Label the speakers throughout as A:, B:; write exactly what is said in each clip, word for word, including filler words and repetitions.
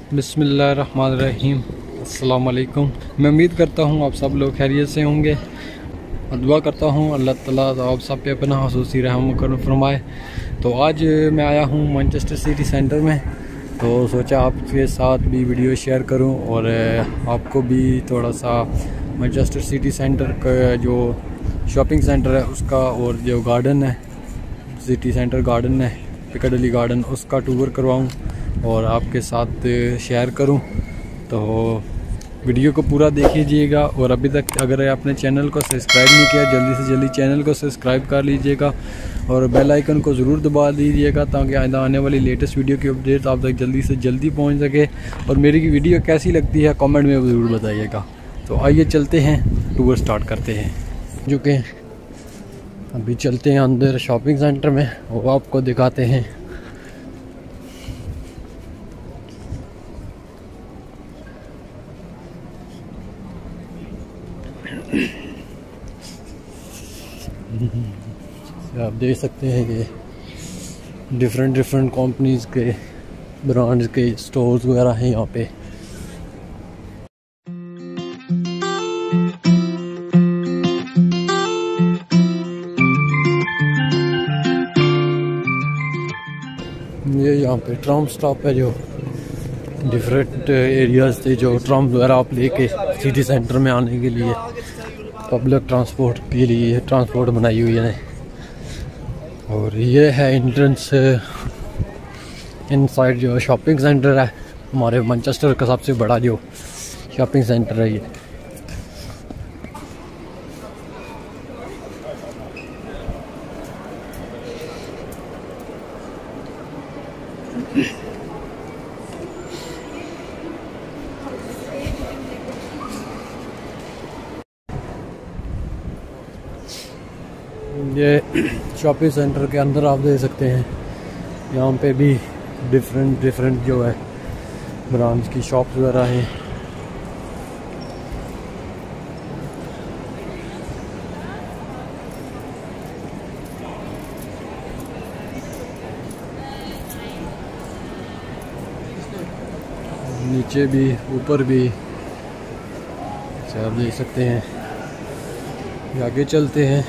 A: बिस्मिल्लाहिर्रहमानिर्रहीम। अस्सलाम वालेकुम। मैं उम्मीद करता हूँ आप सब लोग खैरियत से होंगे और दुआ करता हूँ अल्लाह ताला आप सब पे अपना खसूसी रहम करम फरमाए। तो आज मैं आया हूँ मैनचेस्टर सिटी सेंटर में, तो सोचा आपके साथ भी वीडियो शेयर करूँ और आपको भी थोड़ा सा मैनचेस्टर सिटी सेंटर का जो शॉपिंग सेंटर है उसका और जो गार्डन है सिटी सेंटर गार्डन है पिकाडिली गार्डन उसका टूर करवाऊँ और आपके साथ शेयर करूं। तो वीडियो को पूरा देखिएगा और अभी तक अगर आपने चैनल को सब्सक्राइब नहीं किया जल्दी से जल्दी चैनल को सब्सक्राइब कर लीजिएगा और बेल आइकन को ज़रूर दबा दीजिएगा ताकि आइंदा आने वाली लेटेस्ट वीडियो की अपडेट आप तक जल्दी से जल्दी पहुंच सके। और मेरी वीडियो कैसी लगती है कमेंट में ज़रूर बताइएगा। तो आइए चलते हैं, टूर स्टार्ट करते हैं। जो कि अभी चलते हैं अंदर शॉपिंग सेंटर में और आपको दिखाते हैं। आप देख सकते हैं कि डिफरेंट डिफरेंट कंपनीज के ब्रांड्स के स्टोर्स वगैरह हैं यहाँ पे। ये यहाँ पे ट्राम स्टॉप है, जो डिफरेंट एरियाज से जो ट्राम वगैरह आप लेके सिटी सेंटर में आने के लिए पब्लिक ट्रांसपोर्ट के लिए ट्रांसपोर्ट बनाई हुई है। और ये है एंट्रेंस इनसाइड जो शॉपिंग सेंटर है हमारे मैनचेस्टर का सबसे बड़ा जो शॉपिंग सेंटर है ये। ये शॉपिंग सेंटर के अंदर आप देख सकते हैं, यहाँ पे भी डिफरेंट डिफरेंट जो है ब्रांड्स की शॉप्स वगैरह हैं। नीचे भी ऊपर भी आप देख सकते हैं। आगे चलते हैं।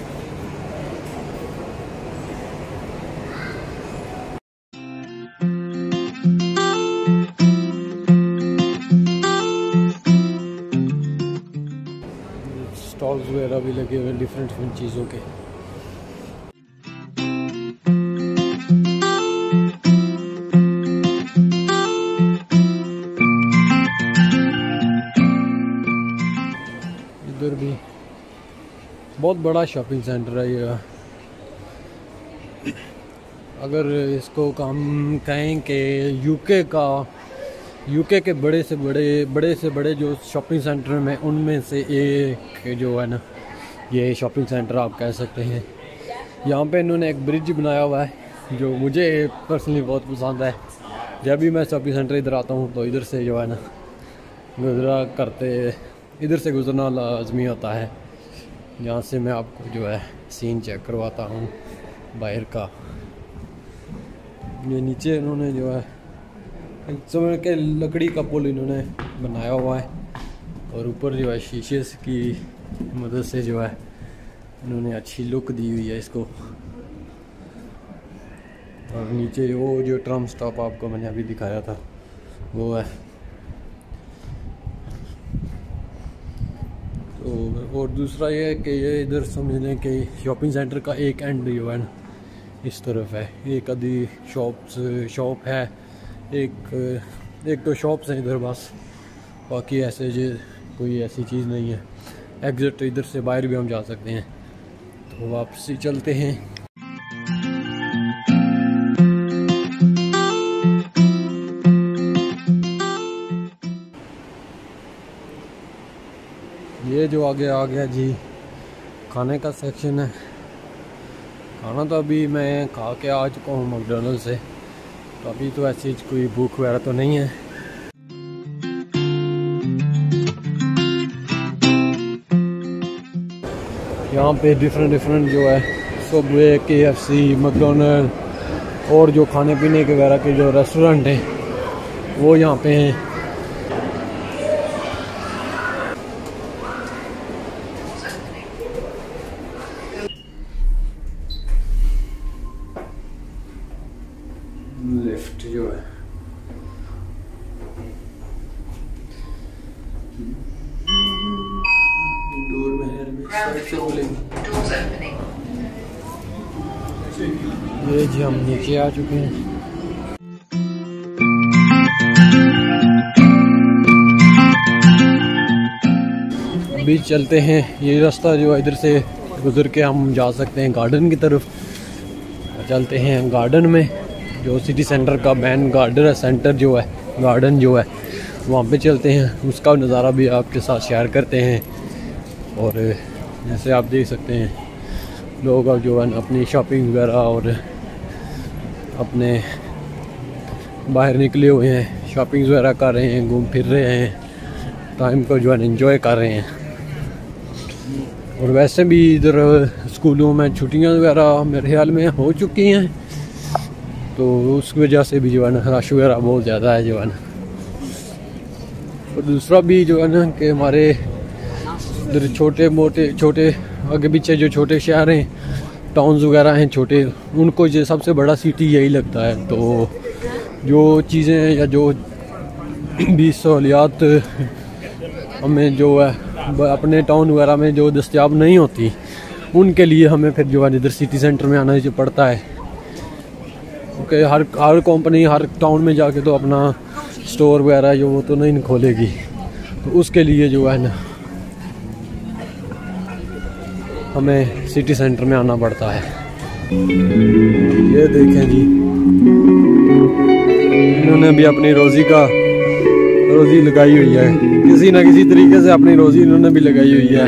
A: स्टॉल्स वगैरह भी लगे हुए डिफरेंट डिफरेंट चीज़ों के। इधर भी बहुत बड़ा शॉपिंग सेंटर है ये। अगर इसको हम कहें कि यूके का यूके के बड़े से बड़े बड़े से बड़े जो शॉपिंग सेंटर में उनमें से एक जो है ना ये शॉपिंग सेंटर आप कह सकते हैं। यहाँ पे इन्होंने एक ब्रिज बनाया हुआ है जो मुझे पर्सनली बहुत पसंद है। जब भी मैं शॉपिंग सेंटर इधर आता हूँ तो इधर से जो है ना गुजरा करते इधर से गुजरना लाजमी होता है। यहाँ से मैं आपको जो है सीन चेक करवाता हूँ बाहर का। ये नीचे इन्होंने जो है समय के लकड़ी का पुल इन्होंने बनाया हुआ है और ऊपर जो है शीशे की मदद से जो है इन्होंने अच्छी लुक दी हुई है इसको। और नीचे वो जो ट्राम स्टॉप आपको मैंने अभी दिखाया था वो है। तो और दूसरा ये है कि ये इधर समझ लें कि शॉपिंग सेंटर का एक एंड जो है ना इस तरफ है। एक आधी शॉप्स शॉप है, एक एक तो शॉप्स हैं इधर बस, बाकी ऐसे जो कोई ऐसी चीज़ नहीं है। एग्जिट इधर से बाहर भी हम जा सकते हैं। तो वापसी चलते हैं। ये जो आगे आ गया जी खाने का सेक्शन है। खाना तो अभी मैं खा के आ चुका हूँ मैकडॉनल्ड से, तो अभी तो ऐसी कोई भूख वगैरह तो नहीं है। यहाँ पे डिफरेंट डिफरेंट जो है सबवे, के एफ सी, मैकडॉनल्ड और जो खाने पीने के वगैरह के जो रेस्टोरेंट हैं वो यहाँ पे हैं। लिफ्ट जो है डोर में है, साइड से खोलेंगे। ये जी हम नीचे आ चुके हैं। अभी चलते हैं, ये रास्ता जो है इधर से गुजर के हम जा सकते हैं गार्डन की तरफ। चलते हैं गार्डन में, जो सिटी सेंटर का मेन गार्डन है, सेंटर जो है गार्डन जो है वहाँ पे चलते हैं। उसका नज़ारा भी आपके साथ शेयर करते हैं। और जैसे आप देख सकते हैं लोग अब जो है अपनी शॉपिंग वगैरह और अपने बाहर निकले हुए हैं, शॉपिंग वगैरह कर रहे हैं, घूम फिर रहे हैं, टाइम को जो है एंजॉय कर रहे हैं। और वैसे भी इधर स्कूलों में छुट्टियां वगैरह मेरे ख्याल में हो चुकी हैं, तो उसकी वजह से भी जो है ना रश वगैरह बहुत ज़्यादा है जो है ना। और दूसरा भी जो है ना कि हमारे इधर छोटे मोटे छोटे आगे पीछे जो छोटे शहर हैं, टाउन्स वगैरह हैं छोटे, उनको ये सबसे बड़ा सिटी यही लगता है। तो जो चीज़ें या जो भी सहूलियात हमें जो है अपने टाउन वगैरह में जो दस्तयाब नहीं होती, उनके लिए हमें फिर जो है इधर सिटी सेंटर में आना पड़ता है। क्योंकि हर हर कंपनी हर टाउन में जाके तो अपना स्टोर वगैरह जो वो तो नहीं खोलेगी, तो उसके लिए जो है ना हमें सिटी सेंटर में आना पड़ता है। ये देखें जी, इन्होंने भी अपनी रोज़ी का रोज़ी लगाई हुई है, किसी ना किसी तरीके से अपनी रोज़ी इन्होंने भी लगाई हुई है।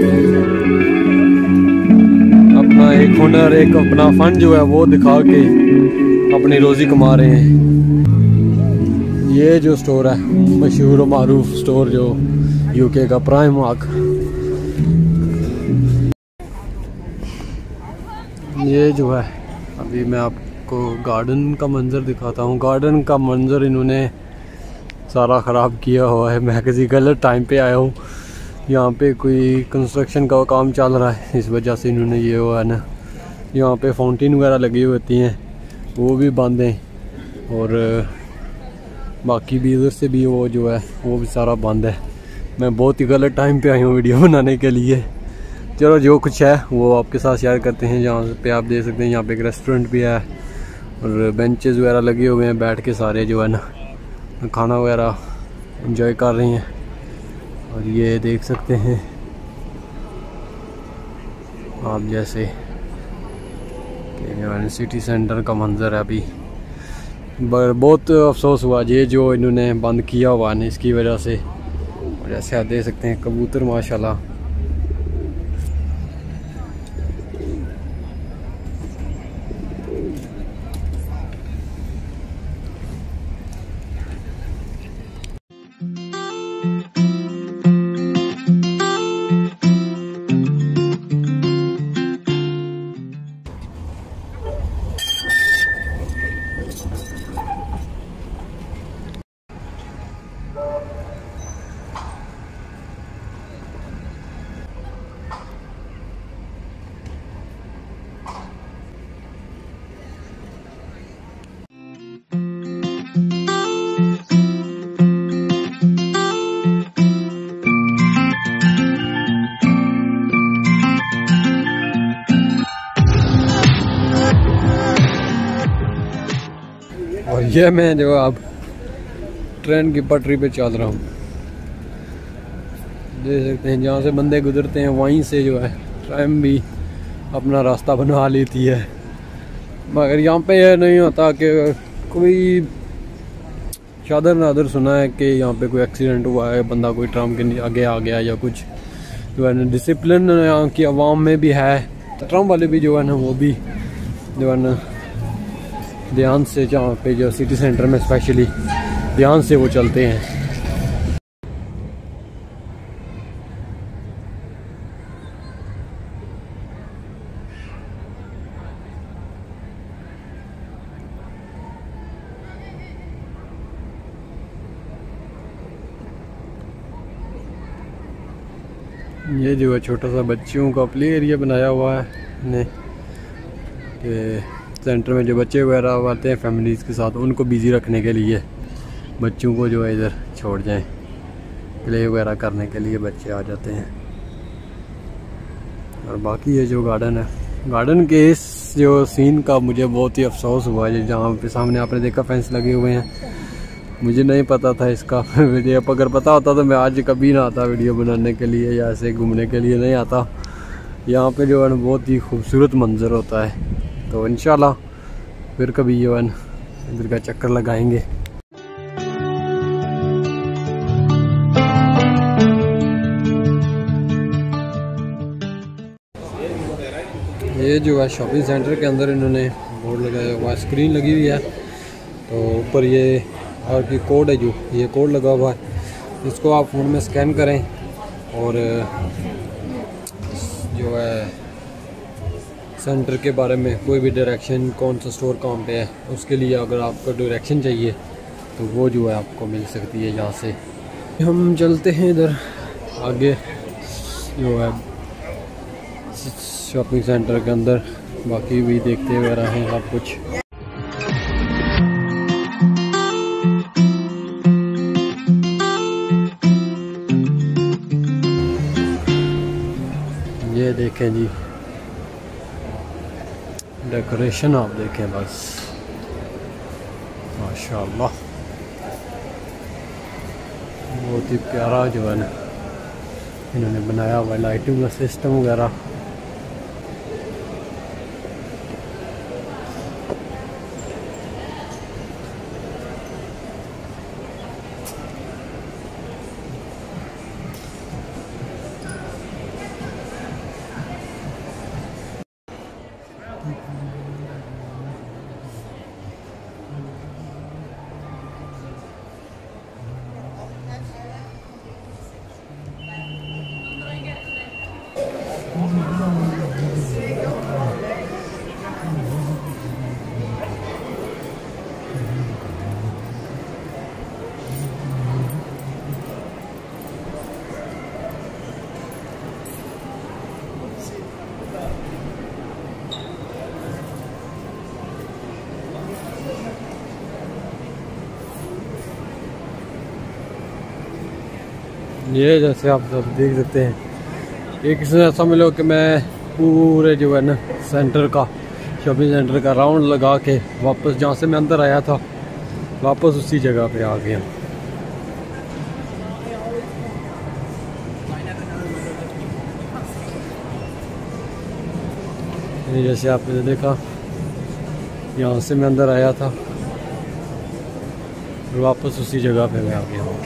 A: अपना एक हुनर, एक अपना फन जो है वो दिखा के अपनी रोज़ी कमा रहे हैं। ये जो स्टोर है मशहूर मारूफ स्टोर जो यूके का प्राइमार्क, ये जो है अभी मैं आपको गार्डन का मंजर दिखाता हूँ। गार्डन का मंजर इन्होंने सारा ख़राब किया हुआ है। मैं किसी गलत टाइम पे आया हूँ, यहाँ पे कोई कंस्ट्रक्शन का काम चल रहा है, इस वजह से इन्होंने ये हुआ है ना। यहाँ पे फाउंटेन वगैरह लगी होती हैं, वो भी बंद हैं, और बाकी भी इधर से भी वो जो है वो भी सारा बंद है। मैं बहुत ही गलत टाइम पे आई हूँ वीडियो बनाने के लिए। चलो जो कुछ है वो आपके साथ शेयर करते हैं। जहाँ पे आप देख सकते हैं यहाँ पे एक रेस्टोरेंट भी है और बेंचेस वगैरह लगे हुए हैं, बैठ के सारे जो है ना खाना वगैरह एंजॉय कर रही हैं। और ये देख सकते हैं आप जैसे कि सिटी सेंटर का मंजर है। अभी बहुत अफसोस हुआ ये जो इन्होंने बंद किया हुआ है इसकी वजह से। और जैसे आप देख सकते हैं कबूतर माशाल्लाह और ये मैं जो अब ट्रेन की पटरी पे चल रहा हूँ, देख सकते हैं जहाँ से बंदे गुजरते हैं वहीं से जो है ट्रेन भी अपना रास्ता बना लेती है। मगर यहाँ पे यह नहीं होता कि कोई चादर नादर सुना है कि यहाँ पे कोई एक्सीडेंट हुआ है, बंदा कोई ट्राम के आगे आ गया या कुछ जो है ना। डिसिप्लिन यहाँ की आवाम में भी है, ट्राम वाले भी जो है ना वो भी जो है ना ध्यान से, जहाँ पे जो सिटी सेंटर में स्पेशली ध्यान से वो चलते हैं। ये जो है छोटा सा बच्चों का प्ले एरिया बनाया हुआ है ने कि सेंटर में जो बच्चे वगैरह आते हैं फैमिलीज़ के साथ उनको बिज़ी रखने के लिए बच्चों को जो है इधर छोड़ जाएं, प्ले वगैरह करने के लिए बच्चे आ जाते हैं। और बाकी ये जो गार्डन है, गार्डन के इस जो सीन का मुझे बहुत ही अफसोस हुआ है। जहाँ पे सामने आपने देखा फेंस लगे हुए हैं, मुझे नहीं पता था इसका। मुझे अगर पता होता तो मैं आज कभी ना आता वीडियो बनाने के लिए या ऐसे घूमने के लिए नहीं आता। यहाँ पे जो है बहुत ही खूबसूरत मंजर होता है, तो इंशाल्लाह फिर कभी जो है इधर का चक्कर लगाएंगे। ये जो है शॉपिंग सेंटर के अंदर इन्होंने बोर्ड लगाया हुआ, स्क्रीन लगी हुई है, तो ऊपर ये और की कोड है, जो ये कोड लगा हुआ है, इसको आप फ़ोन में स्कैन करें और जो है सेंटर के बारे में कोई भी डायरेक्शन, कौन सा स्टोर कहाँ पे है, उसके लिए अगर आपको डायरेक्शन चाहिए तो वो जो है आपको मिल सकती है यहाँ से। हम चलते हैं इधर आगे जो है शॉपिंग सेंटर के अंदर, बाकी भी देखते हुए रहे हैं सब कुछ। ये देखें जी डेकोरेशन, आप देखें बस माशाल्लाह, बहुत ही प्यारा जो है ना इन्होंने बनाया हुआ है, लाइटिंग का सिस्टम वगैरह। ये जैसे आप सब देख सकते हैं, एक इसमें समझ कि मैं पूरे जो है ना सेंटर का, शॉपिंग सेंटर का राउंड लगा के वापस जहाँ से मैं अंदर आया था वापस उसी जगह पे आ गया। ये जैसे आपने देखा यहाँ से मैं अंदर आया था और वापस उसी जगह पे मैं आ गया हूँ।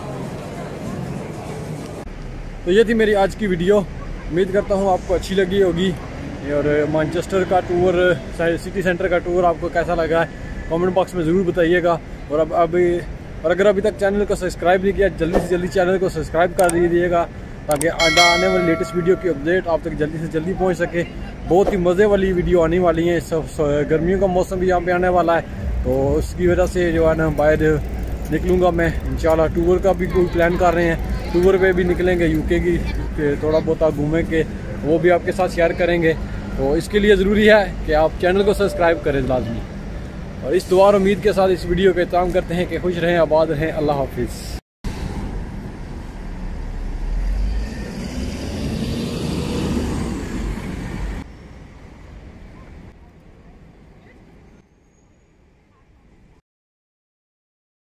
A: तो ये थी मेरी आज की वीडियो, उम्मीद करता हूँ आपको अच्छी लगी होगी। और मैनचेस्टर का टूर, सिटी सेंटर का टूर आपको कैसा लगा है कमेंट बॉक्स में ज़रूर बताइएगा। और अब अभी और अगर अभी तक चैनल को सब्सक्राइब नहीं किया, जल्दी से जल्दी चैनल को सब्सक्राइब कर दीजिएगा ताकि आने वाली लेटेस्ट वीडियो की अपडेट आप तक जल्दी से जल्दी पहुँच सके। बहुत ही मज़े वाली वीडियो आने वाली है, सब गर्मियों का मौसम भी यहाँ पे आने वाला है, तो उसकी वजह से जो है ना बाहर निकलूँगा मैं इंशाल्लाह। टूर का भी कोई प्लान कर रहे हैं, टूर पे भी निकलेंगे, यूके की थोड़ा बहुत घूमेंगे, वो भी आपके साथ शेयर करेंगे। तो इसके लिए ज़रूरी है कि आप चैनल को सब्सक्राइब करें लाजमी। और इस दुआ और उम्मीद के साथ इस वीडियो का इख्तिताम करते हैं कि खुश रहें, आबाद रहें। अल्लाह हाफिज़।